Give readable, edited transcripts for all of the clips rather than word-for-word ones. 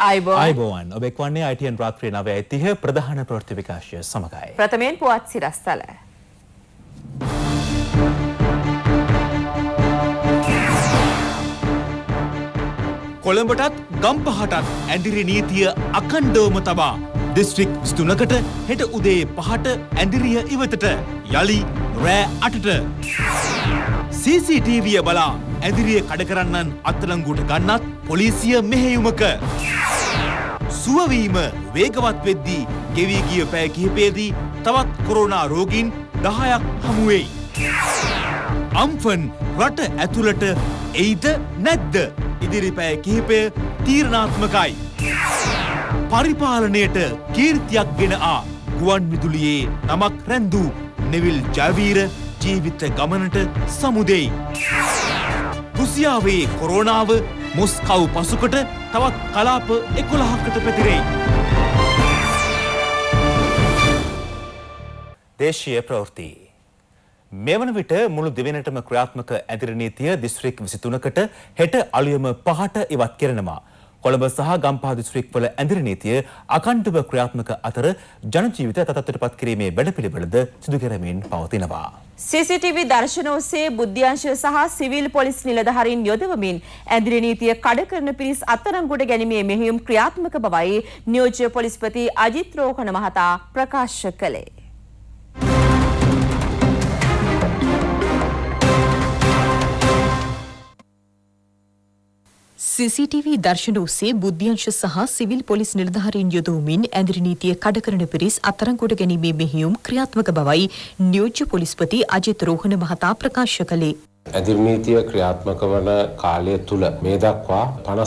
ආයුබෝවන් ඔබ එක්වන්නේ ITN රාත්‍රියේ 9:30 ප්‍රධාන ප්‍රවෘත්ති විකාශය සමගයි. ප්‍රථමයෙන් පුවත් සිරස්තල. කොළඹටත් ගම්පහටත් ඇඳිරි නීතිය අඛණ්ඩවම තබා දිස්ත්‍රික් 23කට හෙට උදේ 5ට ඇඳිරිය ඉවතට යලි රෑ 8ට CCTV බලා ඇඳිරිය කඩ කරන්නන් අත්අඩංගුවට ගන්නත් පොලිසිය මෙහෙයුමක සුවවීම වේගවත් වෙද්දී ගෙවී ගිය පැය කිහිපයේදී තවත් කොරෝනා රෝගීන් 10ක් හමු වෙයි. අම්ෆන් රට ඇතුළට එයිද නැද්ද? ඉදිරි පැය කිහිපය තීරණාත්මකයි. පරිපාලනයට කීර්තියක් ගෙන ආ ගුවන් විදුලියේ නමක් රැඳූ නෙවිල් ජයවීර ජීවිත ගමනට සමුදෙයි. රුසියාවේ කොරෝනාව මොස්කව් පසුකට තවත් කලාප 11කට පැතිරෙයි. දේශීය ප්‍රවෘත්ති. මෙවන විට මුළු දෙවෙනටම ක්‍රියාත්මක ඇඳිරි නීතිය දිස්ත්‍රික් 23කට හෙට අලුයම 5ට ඉවත් කෙරෙනවා. කොළඹ සහ ගම්පහ දිස්ත්‍රික්වල ඇඳිරි නීතිය අඛණ්ඩව ක්‍රියාත්මක අතර ජන ජීවිත තත්ත්වයටපත් කිරීමේ වැඩපිළිවෙළද සිදු කරමින් පවතිනවා. CCTV දර්ශන ඔස්සේ බුද්ධ්‍යංශ සහ සිවිල් පොලිස් නිලධාරීන් යොදවමින් ඇඳිරි නීතිය කඩ කරන පිරිස් අත්අඩංගුවට ගැනීමේ මෙහෙයුම් ක්‍රියාත්මක බවයි නියෝජ්‍ය පොලිස්පති අජිත් රෝහණ මහතා ප්‍රකාශ කළේ. CCTV දර්ශන ඔස්සේ බුද්ධ්‍යංශ සහ සිවිල් පොලිස් නිලධාරීන් යොදවමින් ඇඳිරි නීතිය කඩ කරන පිරිස් අත්අඩංගුවට ගැනීමේ මෙහෙයුම් ක්‍රියාත්මක බවයි නියෝජ්‍ය පොලිස්පති අජිත් රෝහණ මහතා ප්‍රකාශ කළේ. ඇඳිරි නීතිය ක්‍රියාත්මක වන කාලය තුල මේ දක්වා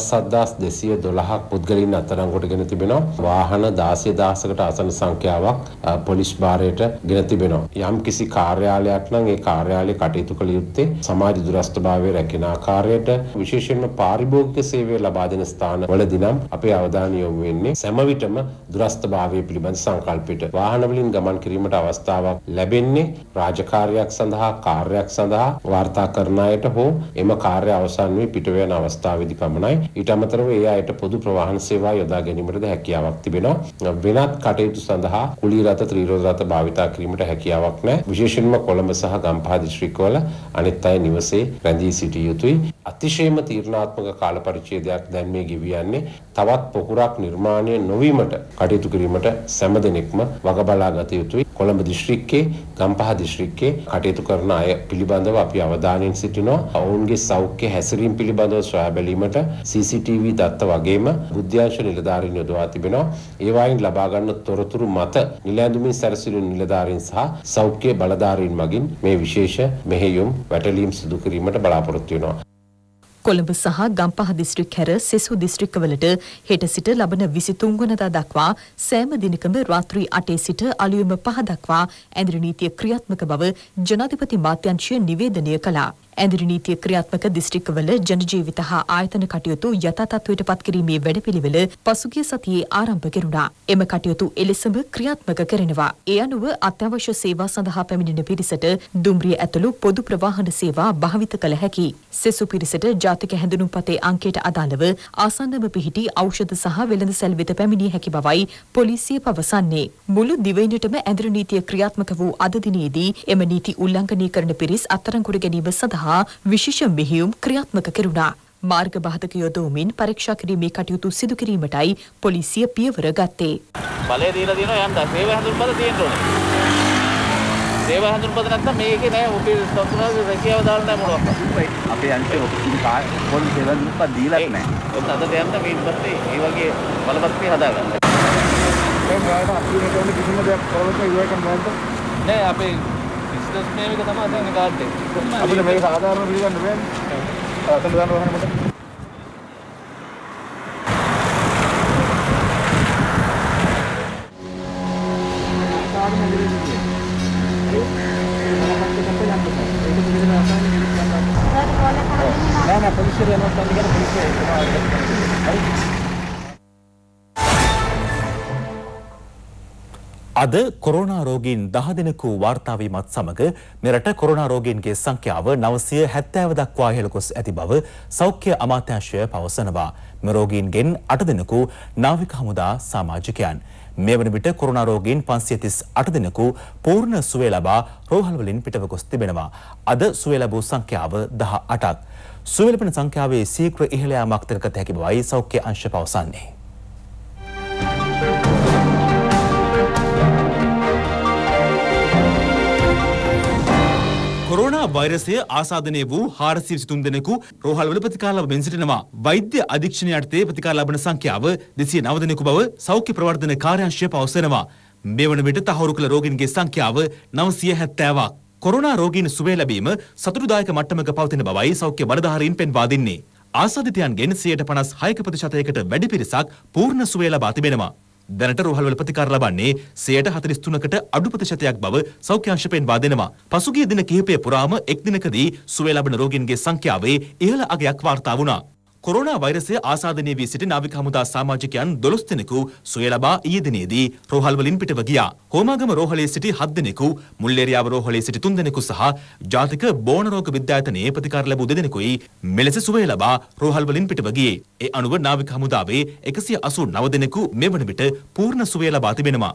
57212ක් පුද්ගලයන් අත්අඩංගුවට ගෙන තිබෙනවා. වාහන 16000කට ආසන්න සංඛ්‍යාවක් පොලිස් භාරයට ගෙන තිබෙනවා. යම් කිසි කාර්යාලයක් නම් ඒ කාර්යාලයේ කටයුතු කළ යුත්තේ සමාජ දුරස්ථභාවය රැකෙන ආකාරයට විශේෂයෙන්ම පාරිභෝගික සේවය ලබා දෙන ස්ථාන වලදී නම් අපේ අවධානය යොමු වෙන්නේ සෑම විටම දුරස්ථභාවය පිළිබඳ සංකල්පයට. වාහන වලින් ගමන් කිරීමට අවස්ථාවක් ලැබෙන්නේ රාජකාරියක් සඳහා කාර්යයක් සඳහා වාර්තා කරන අයට හෝ එම කාර්ය අවසන් වී පිට වෙන අවස්ථාවේදී පමණයි. ඊට අමතරව ඒ අයට පොදු ප්‍රවාහන සේවා යොදා ගැනීමටද හැකියාවක් තිබෙනවා. වෙනත් කටයුතු සඳහා කුලී රථ ත්‍රිරෝද රථ භාවිතා කිරීමට හැකියාවක් නැහැ. විශේෂයෙන්ම කොළඹ සහ ගම්පහ දිස්ත්‍රික්කවල අනෙත් අය නිවසේ රැඳී සිටිය යුතුයි. අතිශයම තීරණාත්මක කාල පරිච්ඡේදයක් දැන් මේ ගෙවී යන්නේ. තවත් පොකුරක් නිර්මාණය නොවීමට කටයුතු කිරීමට සෑම දෙනෙක්ම වග බලා ගත යුතුයි. කොළඹ දිස්ත්‍රික්කයේ ගම්පහ දිස්ත්‍රික්කයේ කටයුතු කරන අය පිළිබඳව අපි අවධානයෙන් සිටිනවා. ඔවුන්ගේ සෞඛ්‍ය හැසිරීම පිළිබඳව සොයා බැලීමට CCTV දත්ත වගේම බුද්ධ්‍යංශ නිලධාරීන් යොදවා තිබෙනවා. ඒ වයින් ලබා ගන්න තොරතුරු මත නිලැඳුමින් සැරසිලි නිලධාරීන් සහ සෞඛ්‍ය බලධාරීන් මගින් මේ විශේෂ මෙහෙයුම් වැටලීම් සිදු කිරීමට බලාපොරොත්තු වෙනවා. කොළඹ සහ ගම්පහ දිස්ත්‍රික් හැර සෙසු දිස්ත්‍රික්කවලට හෙට සිට ලබන 23 වනදා දක්වා සෑම දිනකම රාත්‍රී 8 සිට අලුයම 5 දක්වා ඇඳිරි නීතිය ක්‍රියාත්මක බව ජනාධිපති මාත්‍යාංශය නිවේදනය කළා. ඇඳිරි නීතිය ක්‍රියාත්මක දිස්ත්‍රික්කවල ජන ජීවිත හා ආයතන කටයුතු යථා තත්ත්වයට පත් කිරීමේ වැඩපිළිවෙල පසුගිය සතියේ ආරම්භ කෙරුණා. එම කටයුතු එලෙසම ක්‍රියාත්මක කරනවා. ඒ අනුව අත්‍යවශ්‍ය සේවා සඳහා පැමිණෙන පිරිසට දුම්රිය ඇතුළු පොදු ප්‍රවාහන සේවා භාවිත කළ හැකියි. සෙසු පිරිසට ජාතික හැඳුනුම්පතේ අංකයට අදාළව ආසන්නම පිහිටි ඖෂධ සහ වෙළඳසැල් වෙත පැමිණිය හැකි බවයි පොලිසිය පවසන්නේ. මුළු දිවයිනටම ඇඳිරි නීතිය ක්‍රියාත්මක වූ අද දිනේදී එම නීති උල්ලංඝනය කරන පිරිස් අත්අඩංගුවට ගැනීම සඳහා විශේෂ මෙහෙයුම් ක්‍රියාත්මක කෙරුණා. මාර්ග බාධක යොදවමින් පරීක්ෂා කිරීමේ කටයුතු සිදු කිරීමටයි පොලිසිය පියවර ගත්තේ. බලය දීලා තියෙනවා යන්න සේවා හඳුන්පත තියෙන්න ඕනේ. සේවා හඳුන්පත නැත්නම් මේකේ නෑ ඔබේ සතුනාගේ රැකියාව දාන්න නෑ මොනවක්වත්. අපේ අංශේ පොලිස් සේවා හඳුන්පත දීලා නෑ. ඔත් අද යන්න මේ ඉස්සෙල්ලා ඒ වගේ බලපත්‍රය හදාගන්න. මේ මොනවද අපි මේකේ කිසිම දෙයක් කරවන්න ඉවරකම් නැද්ද? නෑ අපේ බිස්නස් මේක තමයි දැන් කාඩ් එක. අපිට මේක සාධාරණ පිළිගන්න බෑනේ. අතන දාන්න වහන්න මට. නෑ පොලිසිය යනවා සම්මිකන පොලිසිය අද කොරෝනා රෝගීන් 10 දෙනෙකු වාර්තා වීමත් සමග මෙරට කොරෝනා රෝගීන්ගේ සංඛ්‍යාව 970 දක්වා ඉහළ ගොස් ඇති බව සෞඛ්‍ය අමාත්‍යාංශය පවසනවා. මෙම රෝගීන්ගෙන් 8 දෙනෙකු නාවික හමුදා සමාජිකයන්. මේ වන විට කොරෝනා රෝගීන් 538 දෙනෙකු පූර්ණ සුවය ලබා රෝහල් වලින් පිටව ගොස් තිබෙනවා. අද සුවය ලැබූ සංඛ්‍යාව 18ක්. සුවය ලැබෙන සංඛ්‍යාවේ ශීඝ්‍ර ඉහළ යාමක් දැකගත හැකි බවයි සෞඛ්‍ය අංශ පවසන්නේ. කොරෝනා වෛරසය ආසාදනය වූ 423 දෙනෙකු රෝහල්වල ප්‍රතිකාර ලබමින් සිටිනවා. වෛද්‍ය අධීක්ෂණය යටතේ ප්‍රතිකාර ලබන සංඛ්‍යාව 209 දෙනෙකු බව සෞඛ්‍ය ප්‍රවර්ධන කාර්යාංශය පවසනවා. මේ වන විට තහවුරු කළ රෝගීන්ගේ සංඛ්‍යාව 970ක්. කොරෝනා රෝගීන් සුවය ලැබීම සතුටුදායක මට්ටමක පවතින බවයි සෞඛ්‍ය බලධාරීන් පෙන්වා දෙන්නේ. ආසාදිතයන්ගෙන් 56%කට වැඩි පිරිසක් පූර්ණ සුවය ලබා තිබෙනවා. දැනට රෝහල්වල ප්‍රතිකාර ලබන්නේ 43%කට අඩු ප්‍රතිශතයක් බව සෞඛ්‍ය අංශ පෙන්වා දෙනවා. පසුගිය දින කිහිපය පුරාම එක් දිනකදී සුවය ලබන රෝගීන්ගේ සංඛ්‍යාවේ ඉහළ අගයක් වාර්තා වුණා. කොරෝනා වෛරසය ආසාදනය වී සිටි නාවික හමුදා සමාජිකයන් 12 දෙනෙකු සුවය ලබා ඊයේ දිනේදී රෝහල් වලින් පිටව ගියා. හෝමාගම රෝහලේ සිටි 7 දෙනෙකු, මුල්ලේරියාව රෝහලේ සිටි 3 දෙනෙකු සහ ජාතික බෝන රෝග විද්‍යායතනයේ ප්‍රතිකාර ලැබූ 2 දෙනෙකුයි මෙලෙස සුවය ලබා රෝහල් වලින් පිටව ගියේ. ඒ අනුව නාවික හමුදාවේ 189 දෙනෙකු මේ වන විට පූර්ණ සුවය ලබා තිබෙනවා.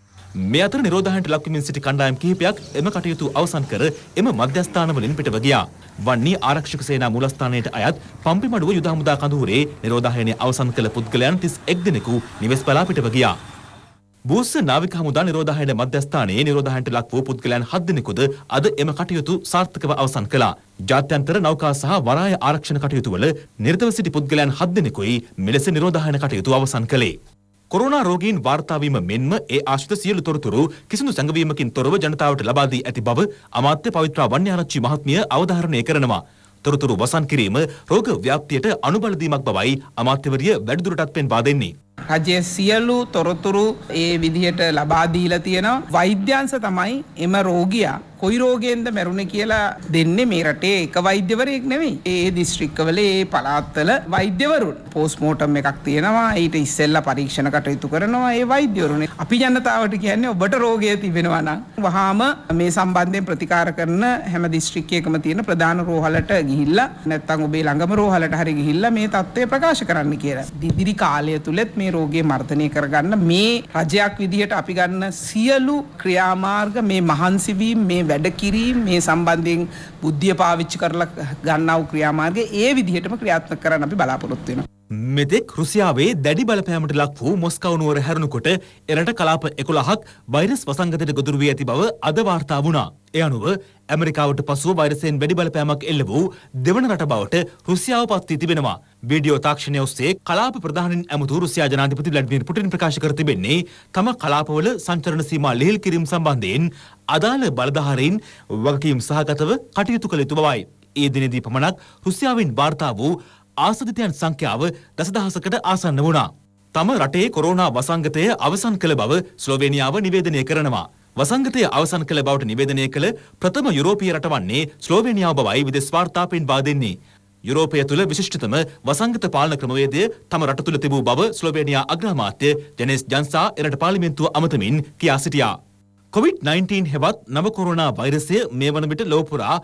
මේ අතර නිරෝධායනට ලක්වමින් සිටි කණ්ඩායම් කිහිපයක් එම කටයුතු අවසන් කර එම මධ්‍යස්ථාන වලින් පිටව ගියා. වන්නී ආරක්ෂක සේනා මූලස්ථානයට අයත් පම්පිමඩුව යුද හමුදා කඳවුරේ නිරෝධායනය අවසන් කළ පුද්ගලයන් 31 දෙනෙකු නිවෙස් බලා පිටව ගියා. බූස්ස නාවික හමුදා නිරෝධායන මධ්‍යස්ථානයේ නිරෝධායනට ලක් වූ පුද්ගලයන් 7 දෙනෙකුද අද එම කටයුතු සාර්ථකව අවසන් කළා. ජාත්‍යන්තර නෞකා සහ වරාය ආරක්ෂණ කටයුතු වල නිරතව සිටි පුද්ගලයන් 7 දෙනෙකුයි මෙලෙස නිරෝධායන කටයුතු අවසන් කළේ. කොරෝනා රෝගීන් වාර්තා වීම මෙන්ම ඒ ආශ්‍රිත සියලු තොරතුරු කිසිදු සංගවීමකින් තොරව ජනතාවට ලබා දී ඇති බව අමාත්‍ය පවිත්‍රා වන්‍යාරච්චි මහත්මිය අවධාරණය කරනවා. තොරතුරු වසන් කිරීම රෝග ව්‍යාප්තියට අනුබල දීමක් බවයි අමාත්‍යවරිය වැඩිදුරටත් පෙන්වා දෙන්නේ. රජයේ සියලු තොරතුරු ඒ විදිහට ලබා දීලා තියෙනවා. වෛද්‍යංශ තමයි එම රෝගියා කොයි රෝගයෙන්ද මැරුණේ කියලා දෙන්නේ මේ රටේ එක වෛද්‍යවරයෙක් නෙවෙයි. ඒ දිස්ත්‍රික්කවල ඒ පළාත්වල වෛද්‍යවරුන් පෝස්ට්මෝටම් එකක් තියෙනවා. ඊට ඉස්සෙල්ලා පරීක්ෂණ කටයුතු කරනවා ඒ වෛද්‍යවරුන්. අපි ජනතාවට කියන්නේ ඔබට රෝගය තිබෙනවා නම් වහාම මේ සම්බන්ධයෙන් ප්‍රතිකාර කරන හැම දිස්ත්‍රික්කයකම තියෙන ප්‍රධාන රෝහලට ගිහිල්ලා නැත්නම් ඔබේ ළඟම රෝහලට හරි ගිහිල්ලා මේ තත්ත්වය ප්‍රකාශ කරන්න කියලා. ඉදිරි කාලය තුලත් මේ රෝගය මර්ධනය කරගන්න මේ රජයක් විදිහට අපි ගන්න සියලු ක්‍රියාමාර්ග මේ මහන්සි වීම මේ වැඩ කිරීම මේ සම්බන්ධයෙන් බුද්ධිය පාවිච්චි කරලා ගන්නා වූ ක්‍රියාමාර්ග ඒ විදිහටම ක්‍රියාත්මක කරන්න අපි බලාපොරොත්තු වෙනවා. මෙතෙක් රුසියාවේ දැඩි බලපෑමට ලක් වූ මොස්කව් නුවර හැරුණුකොට එරට කලාප 11ක් වෛරස් වසංගතයට ගොදුරු වී ඇති බව අද වාර්තා වුණා. ඒ අනුව ඇමරිකාවට පසුව වෛරසයෙන් වැඩි බලපෑමක් එල්ල වූ දෙවන රට බවට රුසියාව පත් වී තිබෙනවා. වීඩියෝ තාක්ෂණය ඔස්සේ කලාප ප්‍රධානින් ඇමතු රුසියා ජනාධිපති ව්ලාඩිමිර් පුටින් ප්‍රකාශ කර තිබෙන්නේ තම කලාපවල සංචරණ සීමා ලිහිල් කිරීම සම්බන්ධයෙන් අදාළ බලධාරීන් වගකීම් සහගතව කටයුතු කළ යුතු බවයි. ඒ දිනේදී පමණක් රුසියාවෙන් වාර්තා වූ ආසාදිතයන් සංඛ්‍යාව දසදහසකට ආසන්න වුණා. තම රටේ කොරෝනා වසංගතය අවසන් කළ බව ස්ලෝවේනියාව නිවේදනය කරනවා. වසංගතය අවසන් කළ බවට නිවේදනය කළ ප්‍රථම යුරෝපීය රට වන්නේ ස්ලෝවේනියාව බවයි විදේශ වාර්තා පෙන්වා දෙන්නේ. යුරෝපය තුළ විශිෂ්ටතම වසංගත පාලන ක්‍රමවේදය තම රට තුළ තිබූ බව ස්ලෝවේනියා අග්‍රාමාත්‍ය ජෙනෙස් ජන්සා එරට පාර්ලිමේන්තුව අමතමින් කියා සිටියා. COVID-19 හෙවත් නව කොරෝනා වෛරසය මේ වන විට ලොව පුරා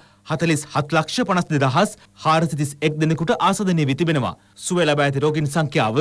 47,52,431 දෙනෙකුට ආසාදනය වී තිබෙනවා. සුවය ලබා ඇති රෝගීන් සංඛ්‍යාව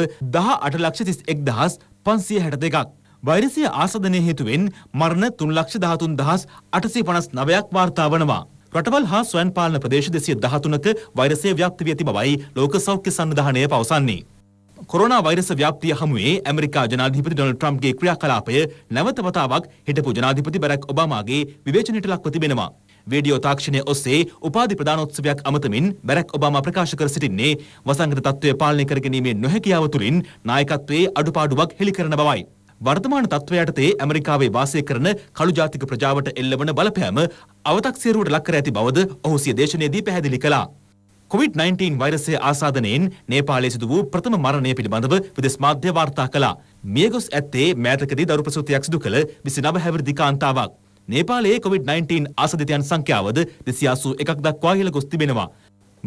18,31,562ක්. වෛරසය ආසාදනය හේතුවෙන් මරණ 3,13,859ක් වාර්තා වනවා. රටවල් හා ස්වයං පාලන ප්‍රදේශ 213ක වෛරසය ව්‍යාප්ත වී ඇති බවයි ලෝක සෞඛ්‍ය සංවිධානය පවසන්නේ. කොරෝනා වෛරස ව්‍යාප්තිය හමුවේ ඇමරිකා ජනාධිපති ඩොනල්ඩ් ට්‍රම්ප්ගේ ක්‍රියාකලාපය නැවත වතාවක් හිටපු ජනාධිපති බැරක් ඔබාමාගේ විවේචනයට ලක්ව තිබෙනවා. වීඩියෝ තාක්ෂණය ඔස්සේ උපාධි ප්‍රදානෝත්සවයක් අමතමින් බැරක් ඔබාමා ප්‍රකාශ කර සිටින්නේ වසංගත තත්ත්වය පාලනය කර ගැනීමේ නොහැකියාව තුළින් නායකත්වයේ අඩුපාඩුවක් හෙළි කරන බවයි. වර්තමාන තත්ත්වය යටතේ ඇමරිකාවේ වාසය කරන කළු ජාතික ප්‍රජාවට එල්ලවන බලපෑම අවතක්සේරුවට ලක් කර ඇති බවද ඔහු සිය දේශනයේදී පැහැදිලි කළා. COVID-19 වෛරසය ආසාදනයෙන් නේපාලයේ සිදු වූ ප්‍රථම මරණය පිළිබඳව විදේශ මාධ්‍ය වාර්තා කළා. මියගොස් ඇත්තේ මෑතකදී දරු ප්‍රසූතියක් සිදු කළ 29 හැවිරිදි කාන්තාවක්. නේපාලයේ COVID-19 ආසාදිතයන් සංඛ්‍යාවද 281ක් දක්වා ඉහළ ගොස් තිබෙනවා.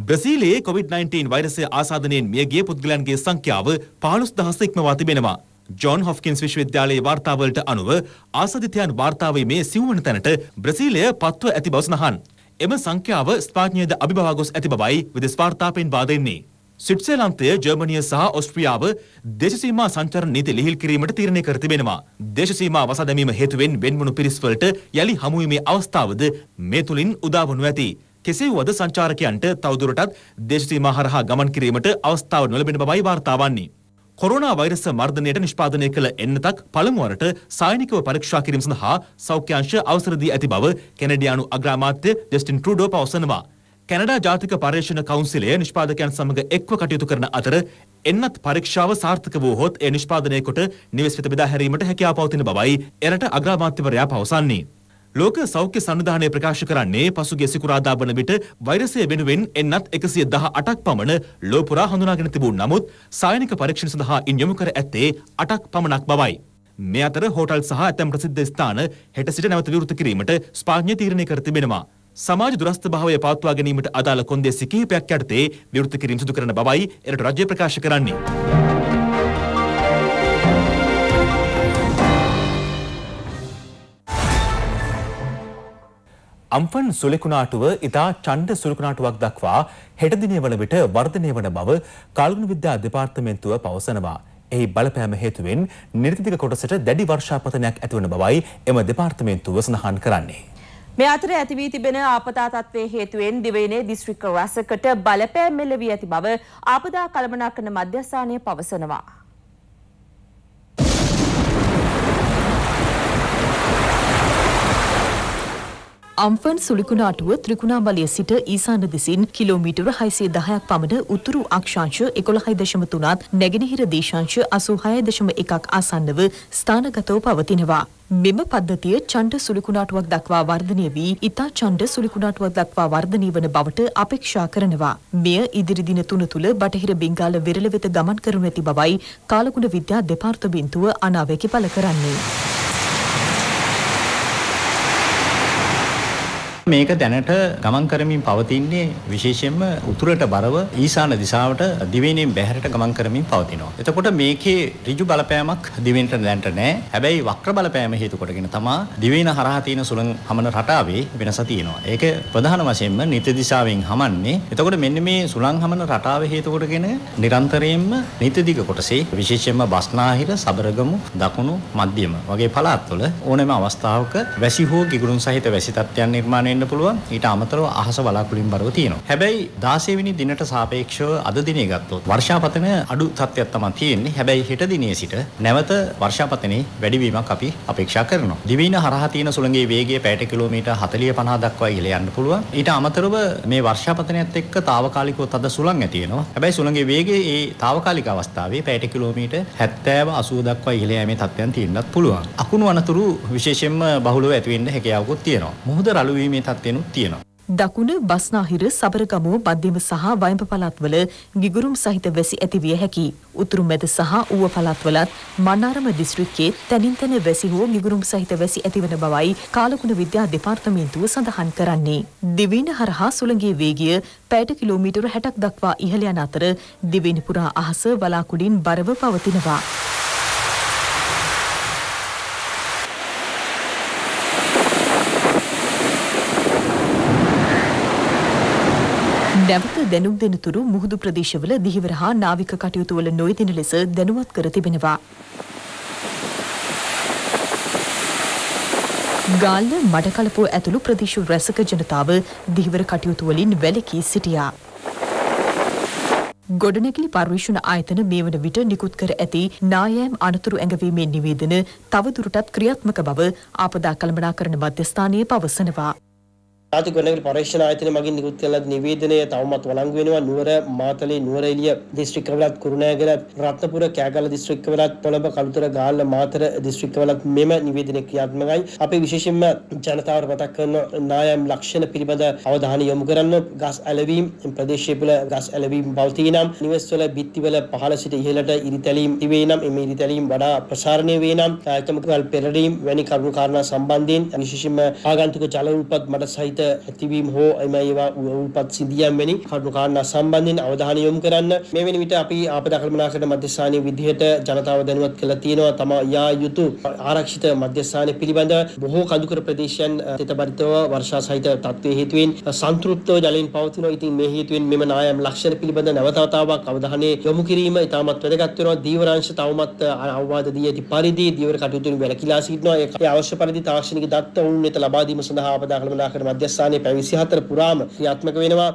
බ්‍රසීලයේ COVID-19 වෛරසය ආසාදනයෙන් මියගිය පුද්ගලයන්ගේ සංඛ්‍යාව 15,000 ඉක්මවා තිබෙනවා. ජෝන් හොප්කින්ස් විශ්වවිද්‍යාලයේ වාර්තාවලට අනුව ආසාදිතයන් වාර්තාවේ මේ සිව්වන තැනට බ්‍රසීලය පත්ව ඇති බව සඳහන්. එම සංඛ්‍යාව ස්පාඤ්ඤයද අභිබවා ගොස් ඇති බවයි විදේශ වාර්තා පෙන්වා දෙන්නේ. ස්විට්සර්ලන්තය, ජර්මනිය සහ ඕස්ට්‍රියාව දේශසීමා සංචාරණ නීති ලිහිල් කිරීමට තීරණය කර තිබෙනවා. දේශසීමා වසා දැමීම හේතුවෙන් වෙන්වුණු පිරිස්වලට යලි හමුවීමේ අවස්ථාවද මේ තුලින් උදා වනු ඇති. කෙසේ වුවද සංචාරකයන්ට තවදුරටත් දේශසීමා හරහා ගමන් කිරීමට අවස්ථාව නොලැබෙන බවයි වාර්තා වන්නේ. කොරෝනා වෛරස් මර්ධනයට නිෂ්පාදනය කළ එන්නතක් පළමු වරට සායනිකව පරීක්ෂා කිරීම සඳහා සෞඛ්‍ය අංශ අවසර දී ඇති බව කැනඩියානු අග්‍රාමාත්‍ය ජස්ටින් ට්‍රූඩෝ පවසනවා. කැනඩා ජාතික පර්යේෂණ කවුන්සිලය නිෂ්පාදකයන් සමග එක්ව කටයුතු කරන අතර එන්නත් පරීක්ෂාව සාර්ථක වූහොත් ඒ නිෂ්පාදනය කොට නිවෙස් වෙත බෙදා හැරීමට හැකියාව පවතින බවයි එරට අග්‍රාමාත්‍යවරයා පවසන්නේ. ලෝක සෞඛ්‍ය සංවිධානය ප්‍රකාශ කරන්නේ පසුගිය සිකුරාදා වන විට වෛරසය වෙනුවෙන් එන්නත් 118ක් පමණ ලොව පුරා හඳුනාගෙන තිබූ නමුත් සායනික පරීක්ෂණ සඳහා ඉන් යොමු කර ඇත්තේ 8ක් පමණක් බවයි. මේ අතර හෝටල් සහ ඇතැම් ප්‍රසිද්ධ ස්ථාන හෙට සිට නැවත විවෘත කිරීමට ස්පාඤ්ඤය තීරණය කර තිබෙනවා. සමාජ දුරස්ථ භාවය පවත්වා ගැනීමට අදාළ කොන්දේසි කිහිපයක් යටතේ විවෘත කිරීම සිදු කරන බවයි එරට රජය ප්‍රකාශ කරන්නේ. අම්ෆන් සුලිකුණාටුව ඉතා ඡණ්ඩ සුලිකුණාටුවක් දක්වා හෙට දිනේ වන විට වර්ධනය වන බව කාලගුණ විද්‍යා දෙපාර්තමේන්තුව පවසනවා. එහි බලපෑම හේතුවෙන් නිර්තිදික කොටසට දැඩි වර්ෂාපතනයක් ඇතිවන බවයි එම දෙපාර්තමේන්තුව සඳහන් කරන්නේ. මේ අතර ඇති වී තිබෙන ආපදා තත්ත්වයේ හේතුවෙන් දිවයිනේ දිස්ත්‍රික්ක රැසකට බලපෑම් මෙල්ල වී ඇති බව ආපදා කළමනාකරණ මධ්‍යස්ථානය පවසනවා. අම්ෆන් සුලිකුණාටුව ත්‍රිකුණාමලය සිට ඊසාන දෙසින් කිලෝමීටර 610ක් පමණ උතුරු අක්ෂාංශ 11.3ත් නැගෙනහිර දේශාංශ 86.1ක් ආසන්නව ස්ථානගතව පවතිනවා. මෙම පද්ධතිය ඡණ්ඩ සුලිකුණාටුවක් දක්වා වර්ධනය වී ඉතා ඡණ්ඩ සුලිකුණාටුවක් දක්වා වර්ධනය වන බවට අපේක්ෂා කරනවා. මෙය ඉදිරි දින 3 තුල බටහිර බෙන්ගාල වෙරළ වෙත ගමන් කරනු ඇති බවයි කාලගුණ විද්‍යා දෙපාර්තමේන්තුව අනාවැකි පළ කරන්නේ. මේක දැනට ගමන් කරමින් පවතින්නේ විශේෂයෙන්ම උතුරට බරව ඊසාන දිශාවට දිවයිනෙන් බැහැරට ගමන් කරමින් පවතිනවා. එතකොට මේකේ ඍජු බලපෑමක් දිවෙන්ට දැනට නැහැ. හැබැයි වක්‍ර බලපෑම හේතු කොටගෙන තමයි දිවයින හරහා තියෙන සුළං හමන රටාවේ වෙනස තියෙනවා. ඒක ප්‍රධාන වශයෙන්ම නිත්‍ය දිශාවෙන් හමන්නේ. එතකොට මෙන්න මේ සුළං හමන රටාව හේතු කොටගෙන නිරන්තරයෙන්ම නිත්‍ය දිග කොටසේ විශේෂයෙන්ම බස්නාහිර, සබරගමු, දකුණු, මධ්‍යම වගේ පළාත්වල ඕනෑම අවස්ථාවක වැසි හෝ ගිගුරුන් සහිත වැසි තත්ත්වයන් නිර්මාණය වෙන්න පුළුවන්. ඊට අමතරව අහස වලාකුළින් බරව තියෙනවා. හැබැයි 16 වෙනි දිනට සාපේක්ෂව අද දිනේ ගත්තොත් වර්ෂාපතන අඩු තත්ත්වයක් තමයි තියෙන්නේ. හැබැයි හෙට දිනේ සිට නැවත වර්ෂාපතනේ වැඩිවීමක් අපි අපේක්ෂා කරනවා. දිවයින හරහා තියෙන සුළඟේ වේගය පැයට කිලෝමීටර් 40-50 දක්වා ඉහළ යන්න පුළුවන්. ඊට අමතරව මේ වර්ෂාපතනයත් එක්ක తాවකාලිකව තද සුළං ඇති වෙනවා. හැබැයි සුළඟේ වේගය ඒ తాවකාලික අවස්ථාවේ පැයට කිලෝමීටර් 70-80 දක්වා ඉහළ යෑමේ තත්ත්වයන් තියෙන්නත් පුළුවන්. අකුණු අනතුරු විශේෂයෙන්ම බහුලව ඇති වෙන්න හැකියාවකුත් තියෙනවා. මුහුද රළු වීමේ තත්ත්වෙනුත් තියෙනවා. දකුණ බස්නාහිර, සබරගමුව, මධ්‍යම සහ වයඹ පළාත්වල ගිගුරුම් සහිත වැසි ඇතිවිය හැකි. උතුරු මැද සහ ඌව පළාත්වලත් මන්නාරම දිස්ත්‍රික්කයේ තැනින් තැන වැසි හෝ ගිගුරුම් සහිත වැසි ඇතිවන බවයි කාලගුණ විද්‍යා දෙපාර්තමේන්තුව සඳහන් කරන්නේ. දිවයින හරහා සුළඟේ වේගය පැයට කිලෝමීටර 60ක් දක්වා ඉහළ යන අතර දිවයින පුරා අහස වලාකුළින් බරව පවතිනවා. නැවත දැනුම් දෙනතුරු මුහුදු ප්‍රදේශවල දිහිවර හා නාවික කටයුතු වල නොයෙදෙන ලෙස දැනුවත් කර තිබෙනවා. ගාල්ල, මඩකලපුව ඇතුළු ප්‍රදේශ රැසක ජනතාව දිහිවර කටයුතු වලින් වැළකී සිටියා. ගොඩනැගිලි පර්යේෂණ ආයතන මේ වන විට නිකුත් කර ඇති නායෑම් අනතුරු ඇඟවීමේ නිවේදන තවදුරටත් ක්‍රියාත්මක බව ආපදා කළමනාකරණ මධ්‍යස්ථානයේ පවසනවා. ජාතික ගොඩනැගිලි පර්යේෂණ ආයතනය මගින් නිකුත් කළ නිවේදනය තවමත් වළංගු වෙනවා. නුවර, මාතලේ, නුවර එළිය දිස්ත්‍රික්කවලත්, කුරුණෑගල, රත්නපුර, කෑගල්ල දිස්ත්‍රික්කවලත්, කොළඹ, කළුතර, ගාල්ල, මාතර දිස්ත්‍රික්කවලත් මෙම නිවේදනය ක්‍රියාත්මකයි. අපි විශේෂයෙන්ම ජනතාවට මතක් කරන නායම් ලක්ෂණ පිළිබඳ අවධානය යොමු කරන්න. ගස් ඇලවීම, ප්‍රදේශයේ තුළ ගස් ඇලවීම පවතී නම්, නිවෙස්වල බිත්තිවල පහළ සිට ඉහළට ඉරිතැලීම් තිබේ නම්, එමේ ඉරිතැලීම් වඩා ප්‍රසාරණය වේ නම්, කැමිකල් පෙරළීම් වැනි කරුණු කාරණා සම්බන්ධයෙන් විශේෂයෙන්ම ආගන්තුක ජල උල්පත් මඩ සහිත ඇතිවීම හෝ ඒවා උල්පත් සිදියම් වැනි කරුණු කාරණා සම්බන්ධයෙන් අවධානය යොමු කරන්න. මේ වෙන විට අපි ආපදා කළමනාකරණ මධ්‍යස්ථානයේ විදිහට ජනතාව දැනුවත් කළා තියෙනවා තම යා යුතු ආරක්ෂිත මධ්‍යස්ථානයේ පිළිබඳ බොහෝ කඳුකර ප්‍රදේශයන් තෙතබරිතව වර්ෂා සහිත තත්ත්වයේ හේතුවෙන් සන්තෘප්තව ජලයෙන් පවතිනවා. ඉතින් මේ හේතුවෙන් මෙම නායම් ලක්ෂණ පිළිබඳ නැවතවතාවක් අවධානය යොමු කිරීම ඉතාමත් වැදගත් වෙනවා. දීවරංශ තවමත් අවවාද දී ඇති පරිදි දීවර කටයුතු වැළකීලා සිටිනවා. ඒ අවශ්‍ය පරිදි තාක්ෂණික දත්ත උන් වෙත ලබා දීම සඳහා ආපදා කළමනාකරණ මධ්‍යස්ථානයේ පැය 24 පුරාම ක්‍රියාත්මක වෙනවා.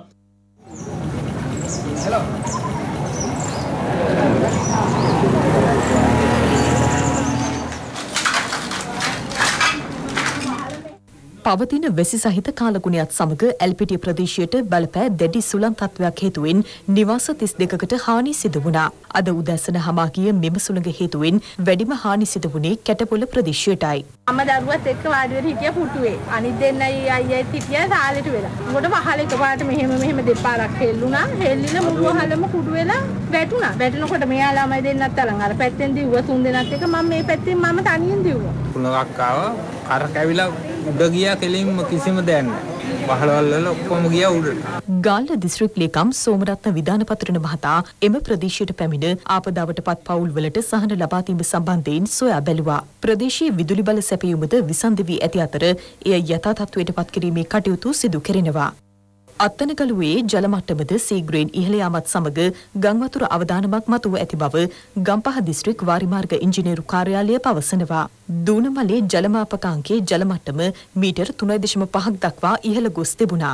පවතින වෙසි සහිත කාලගුණයත් සමග ඇල්පිටිය ප්‍රදේශයට බලපෑ දැඩි සුළං තත්ත්වයක් හේතුවෙන් නිවාස 32කට හානි සිදු වුණා. අද උදැසන හමා ගිය මෙම සුළඟ හේතුවෙන් වැඩිම හානි සිදු වුණේ කැටපොළ ප්‍රදේශයටයි. මම දරුවත් එක්ක වාඩි වෙලා හිටිය පුටුවේ. අනිත් දෙන්නයි අයියත් හිටිය සාලෙට වෙලා. උකට වහල එකපාරට මෙහෙම දෙපාරක් හෙල්ලුණා. හෙල්ලිලා මුළු වහලම කුඩු වෙලා වැටුණා. වැටෙනකොට මෙයා ළමයි දෙන්නත් අරන් අර පැත්තෙන් දිව්ව තුන් දෙනාත් එක මම මේ පැත්තෙන් මම තනියෙන් දිව්වා. කුණක් ආවා. අර කැවිලා උඩ ගියා කෙලින්ම කිසිම දෙයක් නැහැ. වහලවල් වල ඔක්කොම ගියා උඩට. ගාල්ල දිස්ත්‍රික් ලේකම් සෝමරත්න විධානපත්‍රන මහතා එම ප්‍රදේශයට පැමිණ ආපදාවටපත් පවුල් වලට සහන ලබා දීම සම්බන්ධයෙන් සොයා බැලුවා. ප්‍රදේශයේ විදුලි බල සැපයීමද විසන්ධි වී ඇති අතර එය යථා තත්ත්වයට පත් කිරීමේ කටයුතු සිදු කෙරෙනවා. අත්තනගලුවේ ජල මට්ටමද සීග්‍රයෙන් ඉහළ යාමත් සමග ගංවතුර අවදානමක් මතුව ඇති බව ගම්පහ දිස්ත්‍රික් වාරිමාර්ග ඉංජිනේරු කාර්යාලය පවසනවා. දූනමලේ ජලමාපකාංකයේ ජල මට්ටම මීටර් 3.5ක් දක්වා ඉහළ ගොස් තිබුණා.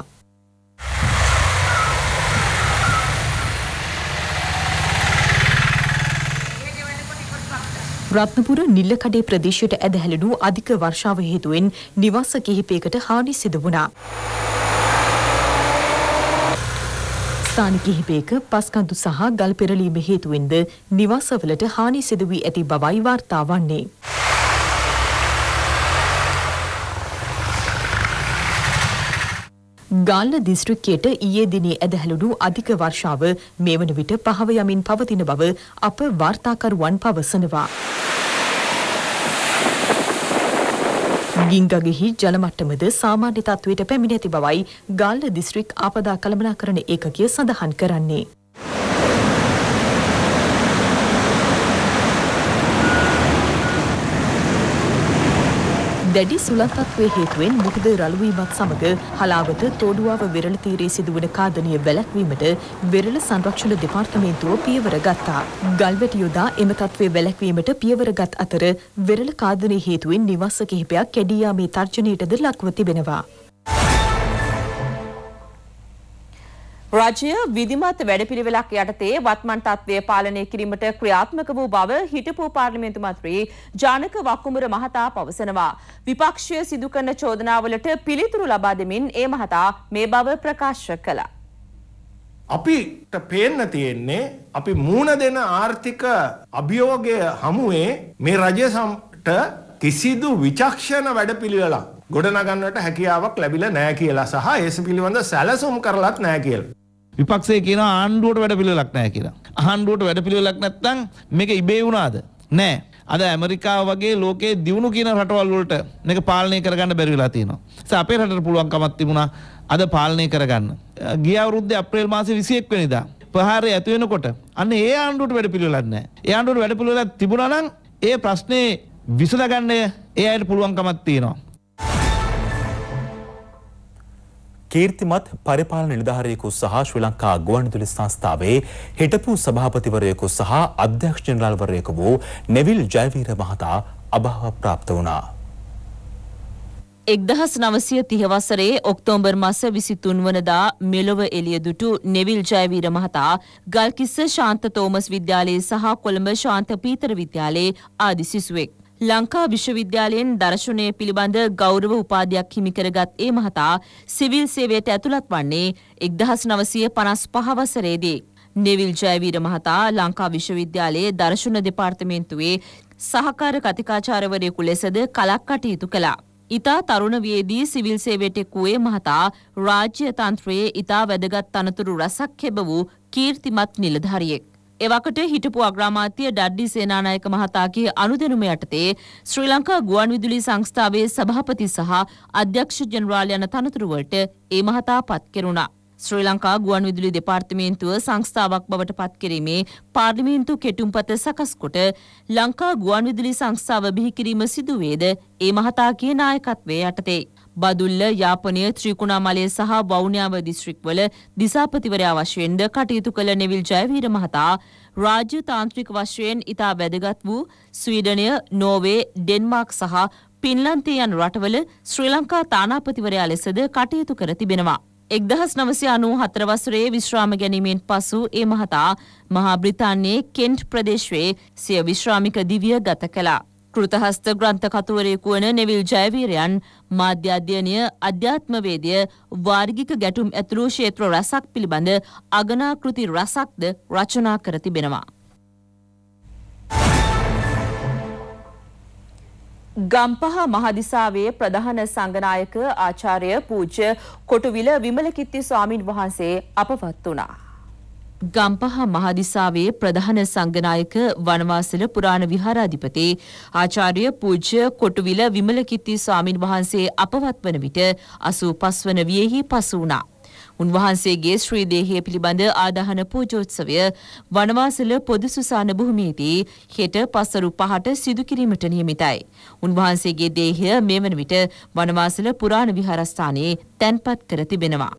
රත්නපුර නිල්ලකඩේ ප්‍රදේශයට ඇදහැලුණු අධික වර්ෂාව හේතුවෙන් නිවාස කිහිපයකට හානි සිදු වුණා. ස්ථාන කිහිපයක පස්කන්දු සහ ගල් පෙරලීම හේතුවෙන්ද නිවාසවලට හානි සිදු වී ඇති බවයි වාර්තා වන්නේ. ගාල්ල දිස්ත්‍රික්කයට ඊයේ දිනේ ඇදහැළුණු අධික වර්ෂාව මේ වන විට පහව යමින් පවතින බව අප වාර්තාකරුවන් පවසනවා. ගිංගගෙහි ජල මට්ටමද සාමාන්‍ය තත්ත්වයට පැමිණ ඇති බවයි ගාල්ල දිස්ත්‍රික් ආපදා කළමනාකරණ ඒකකය සඳහන් කරන්නේ. දැඩි සුළං තත්ත්වයේ හේතුවෙන් මුහුද රළු වීමත් සමග හලාවත තෝඩුවාව වෙරළ තීරයේ සිදුවන ඛාදනය වැළැක්වීමට වෙරළ සංරක්ෂණ දෙපාර්තමේන්තුව පියවර ගත්තා. ගල්වැටි යොදා එම තත්ත්වය වැළැක්වීමට පියවරගත් අතර වෙරළ ඛාදනය හේතුවෙන් නිවාස කිහිපයක් කැඩී යාමේ තර්ජනයටද ලක්ව තිබෙනවා. රාජ්‍ය විධිමත් වැඩපිළිවෙලක් යටතේ වත්මන් තත්ත්වය පාලනය කිරීමට ක්‍රියාත්මක වූ බව හිටපු පාර්ලිමේන්තු මන්ත්‍රී ජානක වක්කුමර මහතා පවසනවා. විපක්ෂය සිදු කරන චෝදනාවලට පිළිතුරු ලබා දෙමින් ඒ මහතා මේ බව ප්‍රකාශ කළා. අපිට පේන්න තියෙන්නේ අපි මූණ දෙන ආර්ථික අභියෝගය හමුවේ මේ රජයට කිසිදු විචක්ෂණ වැඩපිළිවෙලක් ගොඩනගන්නට හැකියාවක් ලැබිලා නැහැ කියලා සහ ඒ පිළිබඳ සැලසුම් කරලත් නැහැ කියලා. විපක්ෂය කියනවා ආණ්ඩුවට වැඩපිළිවෙලක් නැහැ කියලා. ආණ්ඩුවට වැඩපිළිවෙලක් නැත්නම් මේක ඉබේ වුණාද? නැහැ. අද ඇමරිකාව වගේ ලෝකයේ දියුණු කියන රටවල් වලට මේක පාලනය කරගන්න බැරි වෙලා තියෙනවා. ඒ අපේ රටට පුළුවන්කමක් තිබුණා අද පාලනය කරගන්න. ගිය අවුරුද්දේ අප්‍රේල් මාසේ 21 වෙනිදා ප්‍රහාරය ඇති වෙනකොට අන්න ඒ ආණ්ඩුවට වැඩපිළිවෙලක් නැහැ. ඒ ආණ්ඩුවට වැඩපිළිවෙලක් තිබුණා නම් ඒ ප්‍රශ්නේ විසඳගන්න ඒ අයට පුළුවන්කමක් තියෙනවා. කීර්තිමත් පරිපාලන නිලධාරියෙකු සහ ශ්‍රී ලංකා ගුවන්විදුලි සංස්ථාවේ හිටපු සභාපතිවරයෙකු සහ අධ්‍යක්ෂ ජෙනරාල්වරයෙකු වූ නෙවිල් ජයවීර මහතා අභාව ප්‍රාප්ත වුණා. 1930 වසරේ ඔක්තෝබර් මාස 23 වනදා මෙලොව එළිය දුටු නෙවිල් ජයවීර මහතා ගල්කිස්ස ශාන්ත තෝමස් විද්‍යාලයේ සහ කොළඹ ශාන්ත පීතර විද්‍යාලයේ ආදි සිසුවෙක්. ලංකා විශ්වවිද්‍යාලයෙන් දර්ශනය පිළිබඳ ගෞරව උපාධියක් හිමි කරගත් ඒ මහතා සිවිල් සේවයට ඇතුළත් වන්නේ 1955 වසරේදී. නෙවිල් ජයවීර මහතා ලංකා විශ්වවිද්‍යාලයේ දර්ශන දෙපාර්තමේන්තුවේ සහකාර කතිකාචාර්යවරයෙකු ලෙසද කලක් කටයුතු කළා. ඉතා තරුණ වියේදී සිවිල් සේවයට එක්වූ මහතා රාජ්‍ය තන්ත්‍රයේ ඉතා වැදගත් තනතුරු රසක් ලැබ වූ කීර්තිමත් නිලධාරියෙක්. එවකට හිටපු අග්‍රාමාත්‍ය ඩඩ්ලි සේනානායක මහතාගේ අනුදැනුම යටතේ ශ්‍රී ලංකා ගුවන්විදුලි සංස්ථාවේ සභාපති සහ අධ්‍යක්ෂ ජෙනරාල් යන තනතුරු වලට ඒ මහතා පත් කෙරුණා. ශ්‍රී ලංකා ගුවන්විදුලි දෙපාර්තමේන්තුව සංස්ථාවක් බවට පත් කිරීමේ පාර්ලිමේන්තු කෙටුම්පත සකස් කොට ලංකා ගුවන්විදුලි සංස්ථාව බිහි කිරීම සිදුවේද ඒ මහතාගේ නායකත්වයේ යටතේ. බදුල්ල යාපනය ත්‍රිකුණාමලය සහ වවුනියාව දිස්ත්‍රික්වල දිසාපතිවරයා වශයෙන්ද කටයුතු කළ නෙවිල් ජයවීර මහතා රාජ්‍ය තාන්ත්‍රික වශයෙන් ඉතා වැදගත් වූ ස්වීඩනය, නෝර්වේ, ඩෙන්මාර්ක් සහ පින්ලන්තය යන රටවල ශ්‍රී ලංකා තානාපතිවරයා ලෙසද කටයුතු කර තිබෙනවා. 1994 වසරේ විශ්‍රාම ගැනීමෙන් පසු ඒ මහතා මහා බ්‍රිතාන්‍යයේ කෙන්ට් ප්‍රදේශයේ සිය විශ්‍රාමික දිවිය ගත කළා. කෘතහස්ත ග්‍රන්ථ කතුවරයෙකු වන නෙවිල් ජයවීරයන් මාධ්‍ය අධ්‍යයනය, අධ්‍යාත්මවේදය, වාර්ගික ගැටුම් ඇතුළු ක්ෂේත්‍ර රැසක් පිළිබඳ අගනා කෘති රැසක්ද රචනා කර තිබෙනවා. ගම්පහ මහදිසාවේ ප්‍රධාන සංඝනායක ආචාර්ය පූජ්‍ය කොටුවිල විමලකිත්ති ස්වාමින් වහන්සේ අපවත් වුණා. ගම්පහ මහදිසාවේ ප්‍රධාන සංඝනායක වනවාසල පුරාණ විහාරාධිපති ආචාර්ය පූජ්‍ය කොටුවිල විමලකිත්ති ස්වාමින් වහන්සේ අපවත් වන විට 85 වන වියෙහි පසු වුණා. උන්වහන්සේගේ ශ්‍රී දේහය පිළිබඳ ආදාහන පූජෝත්සවය වනවාසල පොදු සුසාන භූමියේදී හෙට පසරු 5ට සිදු කිරීමට නියමිතයි. උන්වහන්සේගේ දේහය මේ වන විට වනවාසල පුරාණ විහාරස්ථානයේ තැන්පත් කර තිබෙනවා.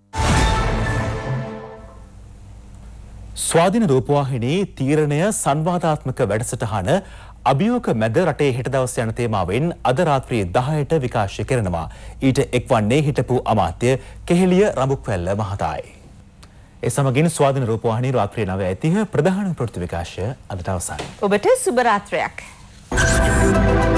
ස්වාධීන රූපවාහිනී තීරණය සංවාදාත්මක වැඩසටහන අභියෝග මැද රටේ හෙට දවස යන තේමාවෙන් අද රාත්‍රී 10ට විකාශය කරනවා. ඊට එක්වන්නේ හිටපු අමාත්‍ය කෙහෙලිය රඹුක්වැල්ල මහතායි. ඒ සමගින් ස්වාධීන රූපවාහිනී රාත්‍රී 9:30 ප්‍රධාන ප්‍රවෘත්ති විකාශය අදට අවසන්. ඔබට සුබ රාත්‍රියක්.